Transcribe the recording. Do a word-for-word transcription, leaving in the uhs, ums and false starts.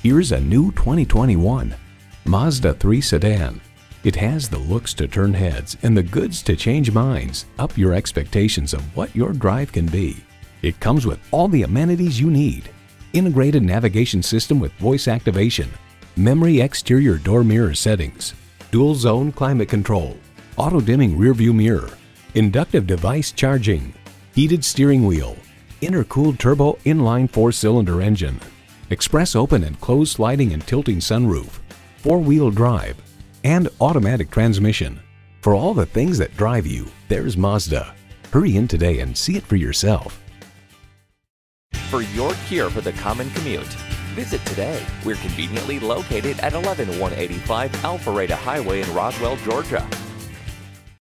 Here's a new twenty twenty-one Mazda three sedan. It has the looks to turn heads and the goods to change minds. Up your expectations of what your drive can be. It comes with all the amenities you need. Integrated navigation system with voice activation, memory exterior door mirror settings, dual zone climate control, auto dimming rear view mirror, inductive device charging, heated steering wheel, intercooled turbo inline four-cylinder engine, express open and closed sliding and tilting sunroof, four-wheel drive, and automatic transmission. For all the things that drive you, there's Mazda. Hurry in today and see it for yourself. For your cure for the common commute, visit today. We're conveniently located at eleven one eighty-five Alpharetta Highway in Roswell, Georgia.